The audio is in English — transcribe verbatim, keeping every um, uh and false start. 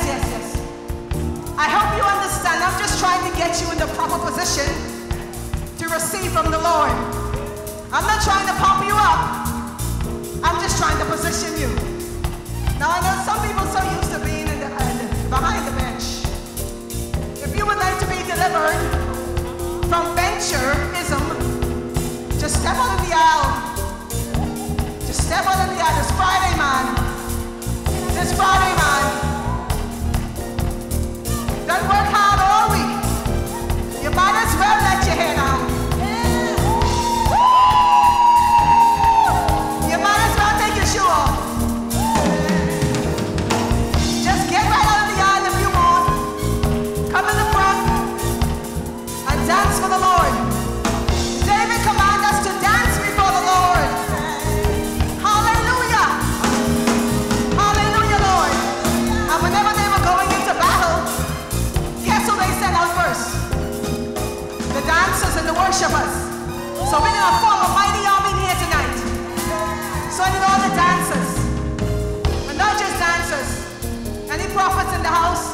yes, yes. I hope you understand. I'm just trying to get you in the proper position to receive from the Lord. I'm not trying to pump you up. I'm just trying to position you. Now I know some people are so used to being in the, uh, behind the bench. If you would like to be delivered from bencherism, just step out in the aisle. Just step out in the aisle. This Friday, man. This Friday, man. Don't work hard all week. You might as well let your hair down. You might as well take your shoe off. Just get right out of the aisle if you want. Come in the front and dance for the Lord. David commanded us to dance before the Lord. Hallelujah. Hallelujah, Lord. And whenever they were going into battle, guess who they sent out first? The dancers and the worshipers. So we're going to form a mighty army here tonight. So I need all the dancers. And not just dancers. Any prophets in the house?